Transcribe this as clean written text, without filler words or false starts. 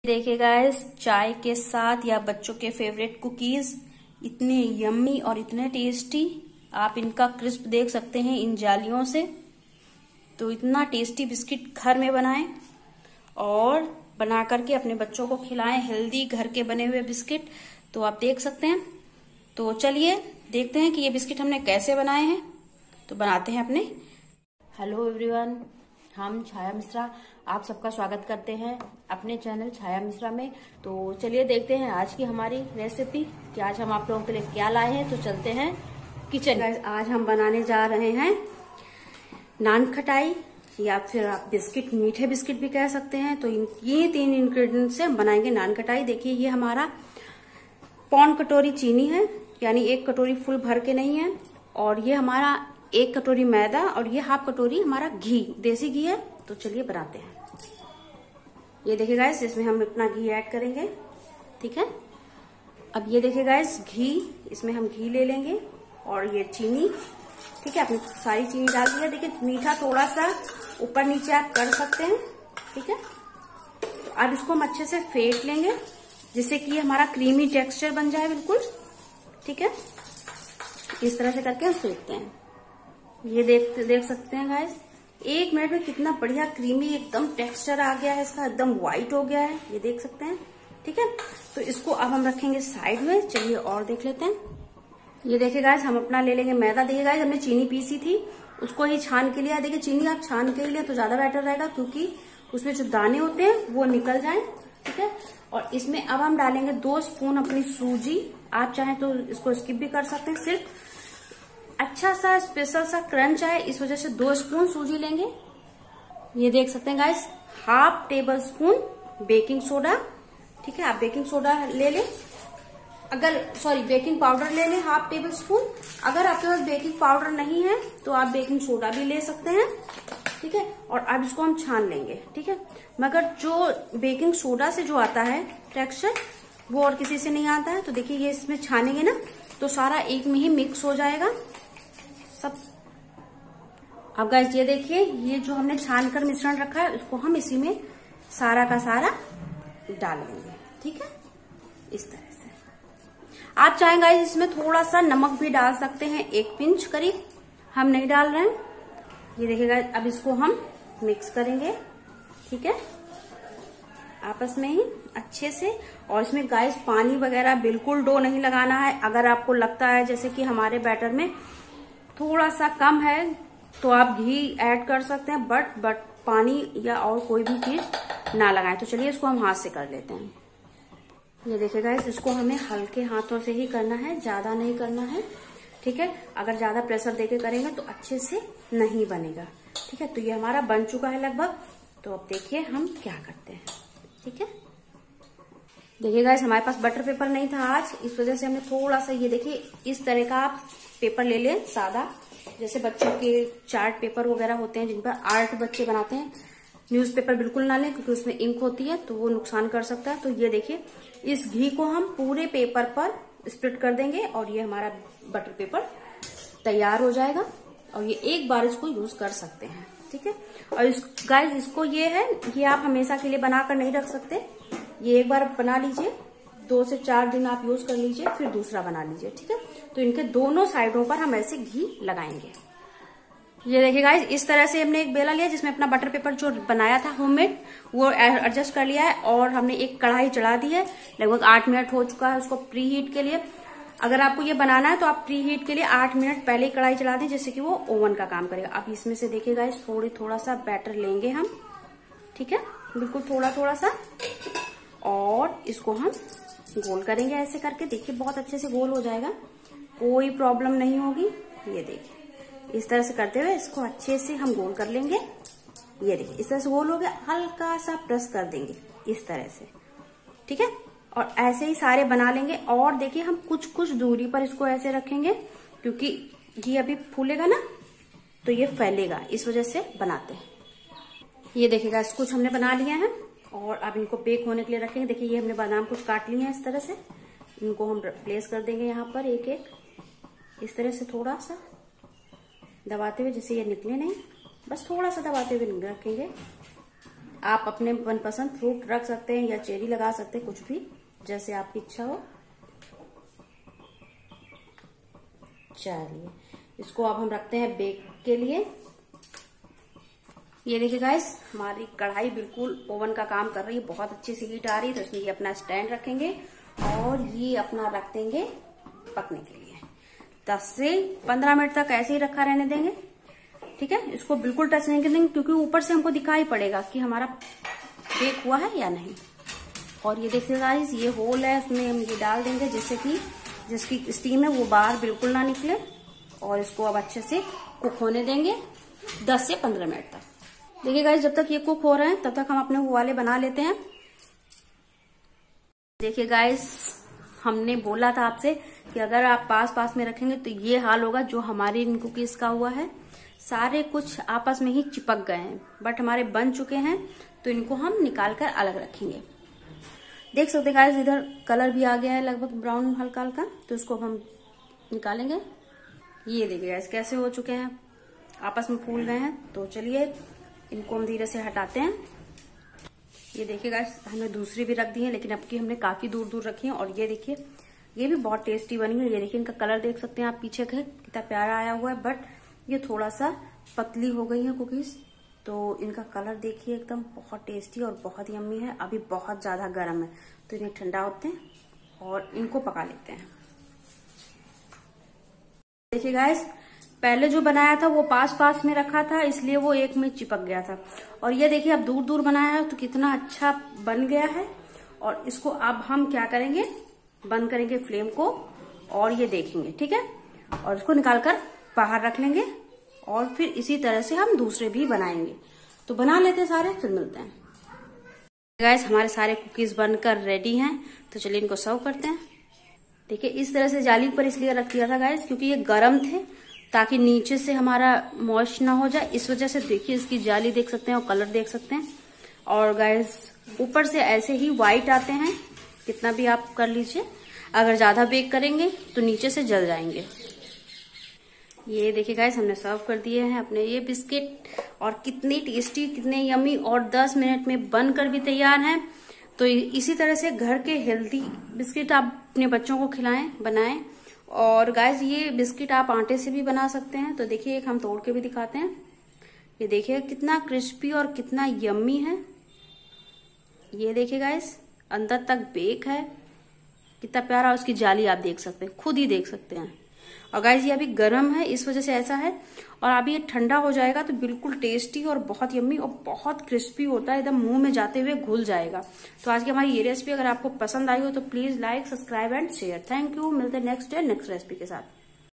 देखिए गाइस, चाय के साथ या बच्चों के फेवरेट कुकीज इतने यम्मी और इतने टेस्टी। आप इनका क्रिस्प देख सकते हैं इन जालियों से। तो इतना टेस्टी बिस्किट घर में बनाएं और बना करके अपने बच्चों को खिलाएं। हेल्दी घर के बने हुए बिस्किट तो आप देख सकते हैं। तो चलिए देखते हैं कि ये बिस्किट हमने कैसे बनाए हैं। तो बनाते हैं अपने। हेलो एवरीवन, हम छाया मिश्रा आप सबका स्वागत करते हैं अपने चैनल छाया मिश्रा में। तो चलिए देखते हैं आज की हमारी रेसिपी कि आज हम आप लोगों के लिए क्या लाए हैं। तो चलते हैं किचन। आज हम बनाने जा रहे हैं नान खटाई या फिर आप बिस्किट, मीठे बिस्किट भी कह सकते हैं। तो ये 3 इंग्रेडिएंट से हम बनाएंगे नान खटाई। देखिए ये हमारा पौन कटोरी चीनी है, यानी 1 कटोरी फुल भर के नहीं है। और ये हमारा 1 कटोरी मैदा और ये हाफ कटोरी हमारा घी, देसी घी है। तो चलिए बनाते हैं। ये देखिए गाइस, इसमें हम अपना घी ऐड करेंगे, ठीक है। अब ये देखिए गाइस, घी, इसमें हम घी ले लेंगे और ये चीनी, ठीक है। अपनी सारी चीनी डाल दी है। देखिए मीठा थोड़ा सा ऊपर नीचे आप कर सकते हैं, ठीक है। तो अब इसको हम अच्छे से फेंट लेंगे जिससे कि ये हमारा क्रीमी टेक्सचर बन जाए बिल्कुल, ठीक है। इस तरह से करके हम फेंटते हैं। ये देख सकते हैं गाइस, 1 मिनट में कितना बढ़िया क्रीमी एकदम टेक्सचर आ गया है इसका, एकदम व्हाइट हो गया है, ये देख सकते हैं, ठीक है। तो इसको अब हम रखेंगे साइड में। चलिए और देख लेते हैं। ये देखिए गाइस, हम अपना ले लेंगे मैदा। देखिए गाइस, हमने चीनी पीसी थी उसको ही छान के लिया। देखिए चीनी आप छान के लिए तो ज्यादा बेटर रहेगा क्योंकि उसमें जो दाने होते हैं वो निकल जाए, ठीक है। और इसमें अब हम डालेंगे 2 स्पून अपनी सूजी। आप चाहें तो इसको स्किप भी कर सकते हैं। सिर्फ अच्छा सा स्पेशल सा क्रंच आए इस वजह से 2 स्पून सूजी लेंगे। ये देख सकते हैं guys, half tablespoon baking soda, ठीक है। आप बेकिंग सोडा ले लें, बेकिंग पाउडर ले लें हाफ टेबल स्पून। अगर आपके पास बेकिंग पाउडर नहीं है तो आप बेकिंग सोडा भी ले सकते हैं, ठीक है। और अब इसको हम छान लेंगे, ठीक है। मगर जो बेकिंग सोडा से जो आता है टेक्सचर वो और किसी से नहीं आता है। तो देखिए ये इसमें छानेंगे ना तो सारा एक में ही मिक्स हो जाएगा सब। अब गाइस ये देखिए, ये जो हमने छान कर मिश्रण रखा है उसको हम इसी में सारा का सारा डाल देंगे, ठीक है, इस तरह से। आप चाहें गाइस इसमें थोड़ा सा नमक भी डाल सकते हैं, 1 पिंच करीब। हम नहीं डाल रहे हैं। ये देखिए गाइस, अब इसको हम मिक्स करेंगे, ठीक है, आपस में ही अच्छे से। और इसमें गाइस पानी वगैरह बिल्कुल डो नहीं लगाना है। अगर आपको लगता है जैसे कि हमारे बैटर में थोड़ा सा कम है तो आप घी ऐड कर सकते हैं, बट पानी या और कोई भी चीज ना लगाएं। तो चलिए इसको हम हाथ से कर लेते हैं। ये देखिए गाइस, इसको हमें हल्के हाथों से ही करना है, ज्यादा नहीं करना है, ठीक है। अगर ज्यादा प्रेशर देके करेंगे तो अच्छे से नहीं बनेगा, ठीक है। तो ये हमारा बन चुका है लगभग। तो अब देखिए हम क्या करते हैं, ठीक है। देखिए गाइस, हमारे पास बटर पेपर नहीं था आज, इस वजह से हमने थोड़ा सा, ये देखिए इस तरह का आप पेपर ले लें सादा, जैसे बच्चों के चार्ट पेपर वगैरह होते हैं जिन पर आर्ट बच्चे बनाते हैं। न्यूज़पेपर बिल्कुल ना लें क्योंकि उसमें इंक होती है तो वो नुकसान कर सकता है। तो ये देखिए, इस घी को हम पूरे पेपर पर स्प्रेड कर देंगे और ये हमारा बटर पेपर तैयार हो जाएगा। और ये एक बार इसको यूज कर सकते हैं, ठीक है। और गाइस इसको ये है, ये आप हमेशा के लिए बनाकर नहीं रख सकते। ये एक बार बना लीजिए, 2 से 4 दिन आप यूज कर लीजिए, फिर दूसरा बना लीजिए, ठीक है। तो इनके दोनों साइडों पर हम ऐसे घी लगाएंगे। ये देखिए गाइस, इस तरह से हमने एक बेला लिया जिसमें अपना बटर पेपर जो बनाया था होममेड वो एडजस्ट कर लिया है। और हमने एक कढ़ाई चढ़ा दी है, लगभग 8 मिनट हो चुका है उसको प्री हीट के लिए। अगर आपको ये बनाना है तो आप प्री हीट के लिए 8 मिनट पहले ही कढ़ाई चढ़ा दी, जिससे कि वो ओवन का काम करेगा। अब इसमें से देखिए गाइस, थोड़ा सा बैटर लेंगे हम, ठीक है, बिल्कुल थोड़ा सा। और इसको हम गोल करेंगे ऐसे करके। देखिए बहुत अच्छे से गोल हो जाएगा, कोई प्रॉब्लम नहीं होगी। ये देखिए इस तरह से करते हुए इसको अच्छे से हम गोल कर लेंगे। ये देखिए इस तरह से गोल हो गया, हल्का सा प्रेस कर देंगे इस तरह से, ठीक है। और ऐसे ही सारे बना लेंगे। और देखिए हम कुछ दूरी पर इसको ऐसे रखेंगे क्योंकि घी अभी फूलेगा ना तो ये फैलेगा, इस वजह से बनाते हैं। ये देखिएगा, कुछ हमने बना लिया है और अब इनको बेक होने के लिए रखेंगे। देखिए ये हमने बादाम कुछ काट लिए हैं इस तरह से, इनको हम प्लेस कर देंगे यहाँ पर एक एक, इस तरह से थोड़ा सा दबाते हुए, जैसे ये निकले नहीं, बस थोड़ा सा दबाते हुए रखेंगे। आप अपने मनपसंद फ्रूट रख सकते हैं या चेरी लगा सकते हैं, कुछ भी जैसे आपकी इच्छा हो। चलिए इसको अब हम रखते हैं बेक के लिए। ये देखिए गाइस, हमारी कढ़ाई बिल्कुल ओवन का काम कर रही है, बहुत अच्छी सी हीट आ रही है। तो इसमें ये अपना स्टैंड रखेंगे और ये अपना रख देंगे पकने के लिए। 10 से 15 मिनट तक ऐसे ही रखा रहने देंगे, ठीक है। इसको बिल्कुल टच नहीं करेंगे क्योंकि ऊपर से हमको दिखाई पड़ेगा कि हमारा बेक हुआ है या नहीं। और ये देखिए गाइस, ये होल है, उसमें हम ये डाल देंगे जिससे कि जिसकी स्टीम है वो बाहर बिल्कुल ना निकले। और इसको अब अच्छे से कुक होने देंगे 10 से 15 मिनट तक। देखिए गाइस, जब तक ये कुक हो रहे हैं तब तक हम अपने वो वाले बना लेते हैं। देखिए गाइस, हमने बोला था आपसे कि अगर आप पास पास में रखेंगे तो ये हाल होगा जो हमारी इन कुकीज का हुआ है। सारे कुछ आपस में ही चिपक गए हैं, बट हमारे बन चुके हैं। तो इनको हम निकाल कर अलग रखेंगे। देख सकते गाइस, इधर कलर भी आ गया है लगभग ब्राउन हल्का हल्का। तो इसको हम निकालेंगे। ये देखिए गाइस कैसे हो चुके हैं, आपस में फूल गए हैं। तो चलिए इनको हम धीरे से हटाते हैं। ये देखिए गाइस, हमने दूसरी भी रख दी है, लेकिन अब की हमने काफी दूर दूर रखी है। और ये देखिए, ये भी बहुत टेस्टी बनी है। ये देखिए, इनका कलर देख सकते हैं आप पीछे का कितना प्यारा आया हुआ है, बट ये थोड़ा सा पतली हो गई है कुकीज। तो इनका कलर देखिए एकदम बहुत टेस्टी और बहुत यम्मी है। अभी बहुत ज्यादा गर्म है, तो इन्हें ठंडा होते हैं और इनको पका लेते हैं। देखिए गाइस, पहले जो बनाया था वो पास पास में रखा था, इसलिए वो एक में चिपक गया था। और ये देखिए, अब दूर दूर बनाया है तो कितना अच्छा बन गया है। और इसको अब हम क्या करेंगे, बंद करेंगे फ्लेम को और ये देखेंगे, ठीक है। और इसको निकालकर बाहर रख लेंगे और फिर इसी तरह से हम दूसरे भी बनाएंगे। तो बना लेते हैं सारे, फिर मिलते हैं। गाइस, हमारे सारे कुकीज बनकर रेडी हैं। तो चलिए इनको सर्व करते हैं। देखिए, इस तरह से जाली पर इसलिए रख दिया था गाइस क्योंकि ये गर्म थे, ताकि नीचे से हमारा मॉइस्ट ना हो जाए। इस वजह से देखिए, इसकी जाली देख सकते हैं और कलर देख सकते हैं। और गाइस, ऊपर से ऐसे ही व्हाइट आते हैं, कितना भी आप कर लीजिए। अगर ज्यादा बेक करेंगे तो नीचे से जल जाएंगे। ये देखिए गाइस, हमने सर्व कर दिए हैं अपने ये बिस्किट। और कितनी टेस्टी, कितने यम्मी, और 10 मिनट में बनकर भी तैयार हैं। तो इसी तरह से घर के हेल्दी बिस्किट आप अपने बच्चों को खिलाएं, बनाएं। और गाइस, ये बिस्किट आप आटे से भी बना सकते हैं। तो देखिए, एक हम तोड़ के भी दिखाते हैं। ये देखिए कितना क्रिस्पी और कितना यम्मी है। ये देखिए गाइस, अंदर तक बेक है, कितना प्यारा। उसकी जाली आप देख सकते हैं, खुद ही देख सकते हैं। और गाइस, ये अभी गर्म है, इस वजह से ऐसा है। और अभी ये ठंडा हो जाएगा तो बिल्कुल टेस्टी और बहुत यम्मी और बहुत क्रिस्पी होता है, एकदम मुंह में जाते हुए घुल जाएगा। तो आज की हमारी ये रेसिपी अगर आपको पसंद आई हो तो please like, subscribe and share. Thank you. मिलते हैं नेक्स्ट डे नेक्स्ट रेसिपी के साथ।